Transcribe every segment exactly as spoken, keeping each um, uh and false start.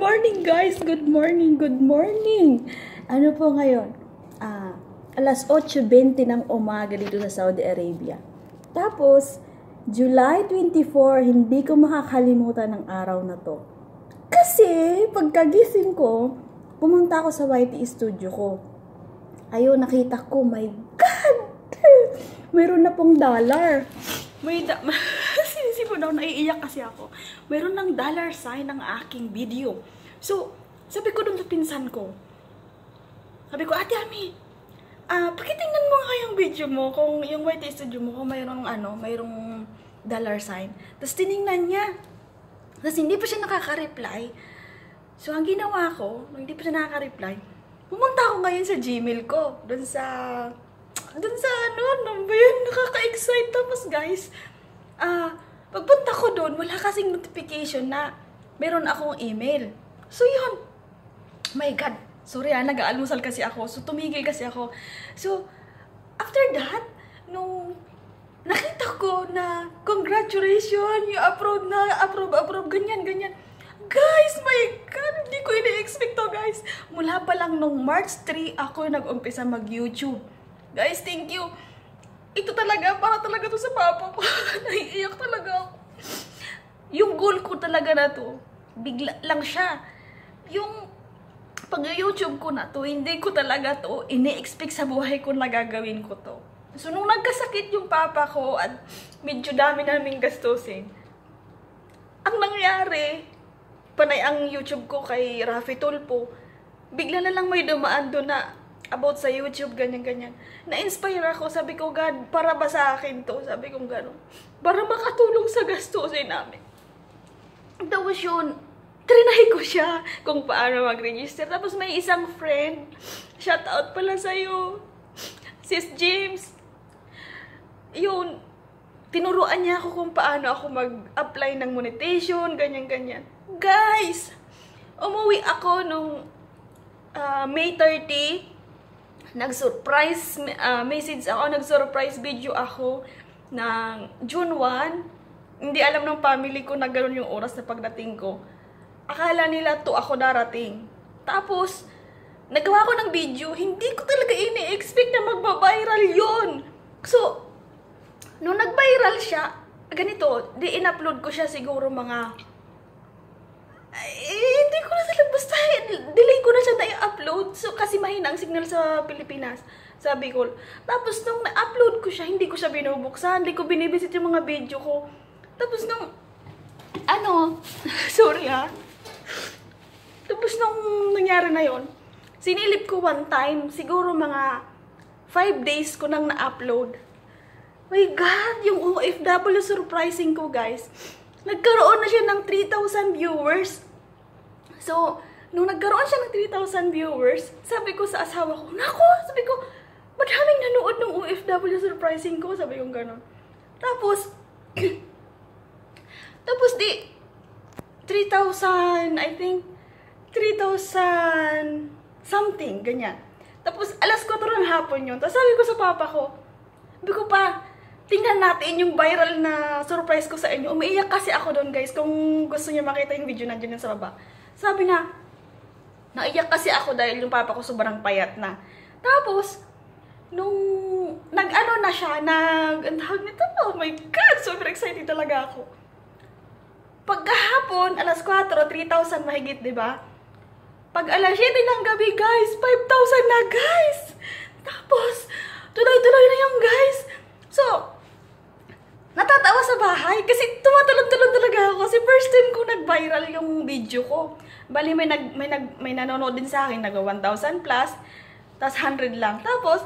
morning guys! Good morning! Good morning! Ano po ngayon? Ah, alas eight twenty ng umaga dito sa Saudi Arabia. Tapos, July twenty-fourth, hindi ko makakalimutan ng araw na to. Kasi, pagkagising ko, pumunta ako sa Y T studio ko. Ayun, nakita ko, my God! Mayroon na pong dollar. May da Sinisipo daw, naiiyak kasi ako. Mayroon ng dollar sign ng aking video. So, sabi ko dun sa pinsan ko, sabi ko, Ate Ami, ah, pakitingnan mo nga yung video mo, kung yung Y T studio mo, kung mayroong ano, mayroong dollar sign. Tapos tiningnan niya. Tapos hindi pa siya nakaka-reply. So, ang ginawa ko, nung hindi pa siya nakaka-reply, pumunta ako ngayon sa Gmail ko. Dun sa, dun sa ano, ano ba yun? Nakaka-excite. Tapos guys, ah, uh, pagpunta ko dun, wala kasing notification na meron akong email. So, yun. My God. Sorry ah, nag-aalmusal kasi ako. So, tumigil kasi ako. So, after that, nung nakita ko na congratulations, you approve na, approve, approve, ganyan, ganyan. Guys, my God, hindi ko ini-expect to, guys. Mula pa lang nung March third, ako nag-umpisa mag-YouTube. Guys, thank you. Ito talaga, para talaga to sa papa ko. Naiiyak talaga ako. Yung goal ko talaga na to, bigla lang siya. Yung pag-YouTube ko na to, hindi ko talaga to ini-expect sa buhay ko na gagawin ko to. So, nung nagkasakit yung papa ko at medyo dami naming gastusin, ang nangyari, panay ang YouTube ko kay Rafi Tulpo, bigla na lang may dumaan doon na about sa YouTube, ganyan-ganyan. Na-inspire ako, sabi ko, God, para ba sa akin to? Sabi ko gano'n. Para makatulong sa gastusin namin. Tapos yun, trinahy ko siya kung paano mag-register. Tapos may isang friend, shout out pala sa'yo, Sis James. Yun, tinuruan niya ako kung paano ako mag-apply ng monetization, ganyan-ganyan. Guys, umuwi ako nung uh, May thirtieth, nag-surprise uh, message ako, nag-surprise video ako ng June first. Hindi alam ng family ko na gano'n yung oras na pagdating ko. Akala nila to ako darating. Tapos, nagawa ko ng video, hindi ko talaga ini-expect na magba-viral yun. So, nung nag-viral siya, ganito, di in-upload ko siya siguro mga Eh, hindi ko na talaga, basta delay ko na siya na i-upload. So, kasi mahina ang signal sa Pilipinas, sabi ko. Tapos, nung na-upload ko siya, hindi ko siya binubuksan, hindi ko binibisit yung mga video ko. Tapos, nung, ano, sorry ha. Tapos, nung nangyari na yon, sinilip ko one time, siguro mga five days ko nang na-upload. My God, yung O F W surprising ko, guys. Nagkaroon na siya ng three thousand viewers. So, nung nagkaroon siya ng three thousand viewers, sabi ko sa asawa ko, nako, sabi ko, madaming nanood ng O F W surprising ko, sabi ko gano'n. Tapos, tapos di, three thousand, I think, three thousand something, ganyan. Tapos, alas four ng hapon yun. Tapos sabi ko sa papa ko, sabi ko pa, tingnan natin yung viral na surprise ko sa inyo. Umiiyak kasi ako doon, guys. Kung gusto niyo makita yung video, nandiyan sa baba. Sabi na, naiyak kasi ako dahil yung papa ko sobrang payat na. Tapos, nung nag-ano na siya, nag, ang tawag nito, oh my God, super excited talaga ako. Pagkahapon, alas four, three thousand mahigit, diba? Pag alas seven ng gabi, guys, five thousand na, guys. Tapos, tuloy-tuloy na yung guys. So, natatawa sa bahay kasi tumatulog-tulog talaga ako kasi first time ko nag-viral yung video ko. Bali may nag may nag may nanonood din sa akin, nag one thousand plus, tas one hundred lang. Tapos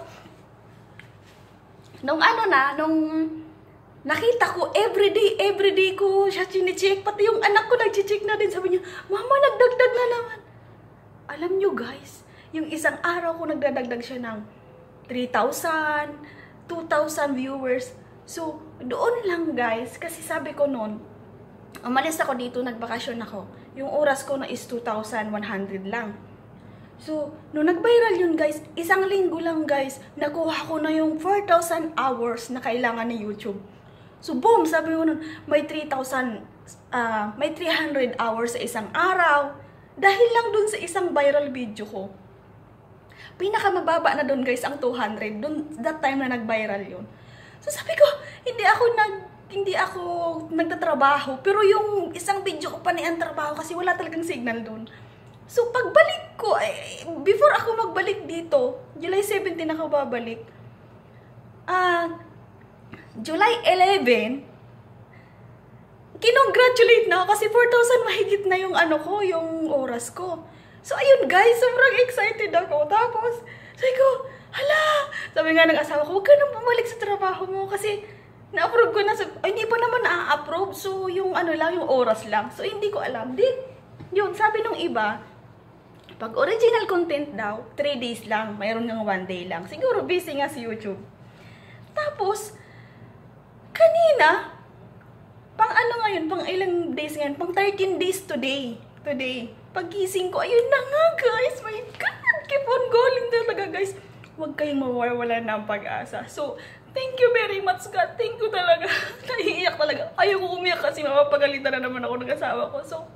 nung ano na, nung nakita ko everyday, everyday ko siya chine-check, pati yung anak ko nag-check na din, sabi niya, "Mama, nagdagdag na naman." Alam niyo guys, yung isang araw ko nagdadagdag siya ng three thousand, two thousand viewers. So, doon lang guys, kasi sabi ko noon, umalis ako dito, nagbakasyon ako. Yung oras ko na is two thousand one hundred lang. So, nung nag-viral yun guys, isang linggo lang guys, nakuha ko na yung four thousand hours na kailangan ni YouTube. So, boom, sabi ko noon, may three thousand, uh, may three hundred hours sa isang araw. Dahil lang dun sa isang viral video ko. Pinakamababa na dun guys ang two hundred. Dun, that time na nag-viral yun. So sabi ko, hindi ako nag hindi ako nagtatrabaho, pero yung isang video ko pa ni ang trabaho kasi wala talagang signal dun. So pagbalik ko, eh, before ako magbalik dito, July seventeen ako babalik. Ah, uh, July eleven, kinongratulate na ako kasi four thousand mahigit na yung ano ko, yung oras ko. So ayun guys, sobrang excited ako. Tapos, sabi ko, hala, sabi nga ng asawa ko, huwag ka nang bumalik sa trabaho mo kasi na-approve ko na. Sa, ay, hindi pa naman na-approve. So, yung ano lang, yung oras lang. So, hindi ko alam. Di, yun, sabi nung iba, pag original content daw, three days lang. Mayroon nga one day lang. Siguro, busy nga si YouTube. Tapos, kanina, pang ano ngayon, pang ilang days ngayon, pang thirteen days today. Today. Pagising ko, ayun na nga, guys. My God, keep on going talaga, guys. Huwag kayong mawawala ng pag-asa. So, thank you very much, God. Thank you talaga. Naiiyak talaga. Ayaw ko umiyak kasi mapapagalitan na naman ako ng asawa ko. So,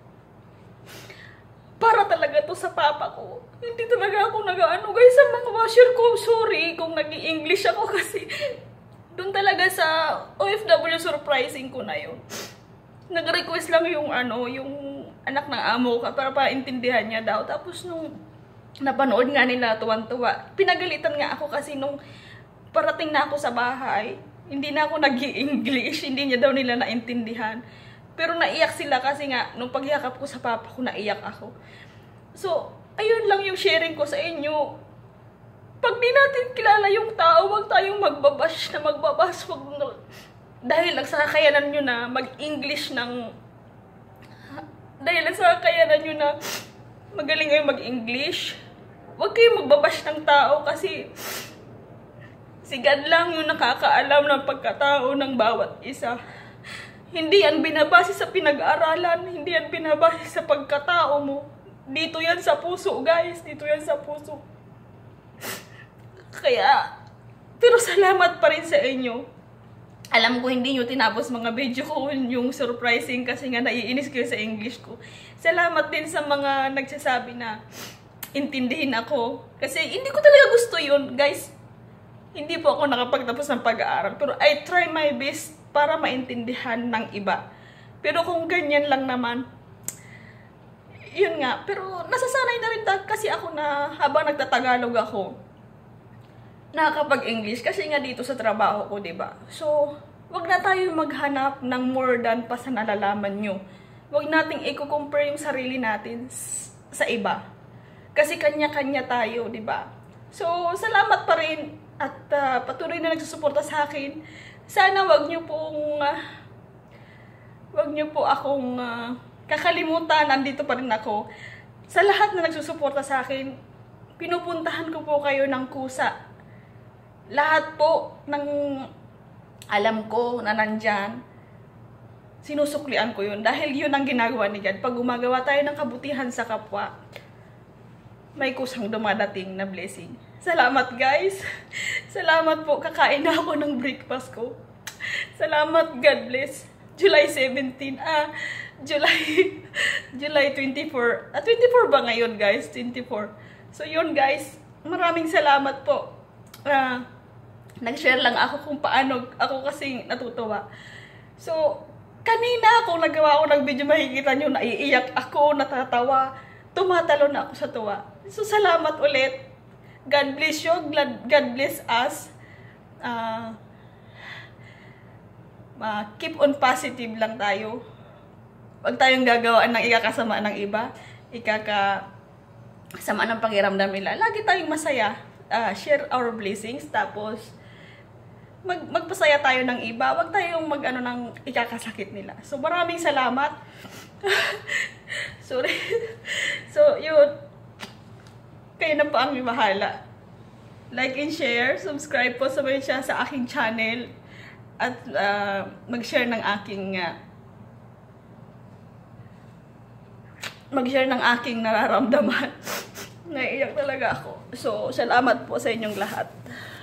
para talaga to sa papa ko. Hindi talaga ako nag-ano. Guys, sa mga washer ko, sorry kung nag-i-English ako kasi doon talaga sa O F W surprising ko na yun. Nag-request lang yung ano, yung anak ng amo ka para paintindihan niya daw. Tapos nung napanood nga nila, tuwan-tuwa. Pinagalitan nga ako kasi nung parating na ako sa bahay, hindi na ako nag-i-English, hindi niya daw nila naintindihan. Pero naiyak sila kasi nga, nung pagyakap ko sa papa ko, naiyak ako. So, ayun lang yung sharing ko sa inyo. Pag di natin kilala yung tao, wag tayong magbabash na magbabash. Wag na, dahil lang sa kakayanan nyo na mag-English ng... Dahil lang sa kakayanan nyo na magaling kayo mag-English, wag kayong magbabash ng tao kasi si God lang yung nakakaalam ng pagkatao ng bawat isa. Hindi yan binabase sa pinag-aaralan, hindi yan binabase sa pagkatao mo. Dito yan sa puso, guys. Dito yan sa puso. Kaya, pero salamat pa rin sa inyo. Alam ko hindi nyo tinapos mga video ko yung surprising kasi nga naiinis kayo sa English ko. Salamat din sa mga nagsasabi na intindihin ako. Kasi hindi ko talaga gusto yun, guys. Hindi po ako nakapagtapos ng pag-aaral. Pero I try my best para maintindihan ng iba. Pero kung ganyan lang naman, yun nga. Pero nasasanay na rin kasi ako na habang nagtatagalog ako, nakakapag-English kasi nga dito sa trabaho ko, diba? So, wag na tayo maghanap ng more than pa sa nalalaman nyo. Wag nating i-compare yung sarili natin sa iba. Kasi kanya-kanya tayo, diba? So, salamat pa rin at uh, patuloy na nagsusuporta sa akin. Sana wag nyo pong, uh, wag nyo po akong uh, kakalimutan. Nandito pa rin ako. Sa lahat na nagsusuporta sa akin, pinupuntahan ko po kayo ng kusa. Lahat po ng alam ko na nandyan, sinusuklian ko yun. Dahil yun ang ginagawa ni God. Pag gumagawa tayo ng kabutihan sa kapwa, may kusang dumadating na blessing. Salamat guys. Salamat po. Kakain na ako ng breakfast ko. Salamat. God bless. July seventeen. Ah, July July twenty-four. Ah, twenty-four ba ngayon guys? twenty-four. So yun guys. Maraming salamat po. Ah, nag-share lang ako kung paano ako kasi natutuwa. So, kanina ako nagawa ako ng video, makikita nyo, naiiyak ako, natatawa, tumatalon na ako sa tuwa. So, salamat ulit. God bless you. God bless us. Uh, uh, keep on positive lang tayo. Huwag tayong gagawaan ng ikakasama ng iba. Ikakasama ng pakiramdam nila. Lagi tayong masaya. Uh, share our blessings. Tapos, Mag, magpasaya tayo ng iba. Huwag tayong mag, ano, ng ikakasakit nila. So, maraming salamat. Sorry. So, yun. Kayo na po ang bahala. Like and share. Subscribe po sabay siya sa aking channel. At uh, mag-share ng aking uh, mag-share ng aking nararamdaman. Naiiyak talaga ako. So, salamat po sa inyong lahat.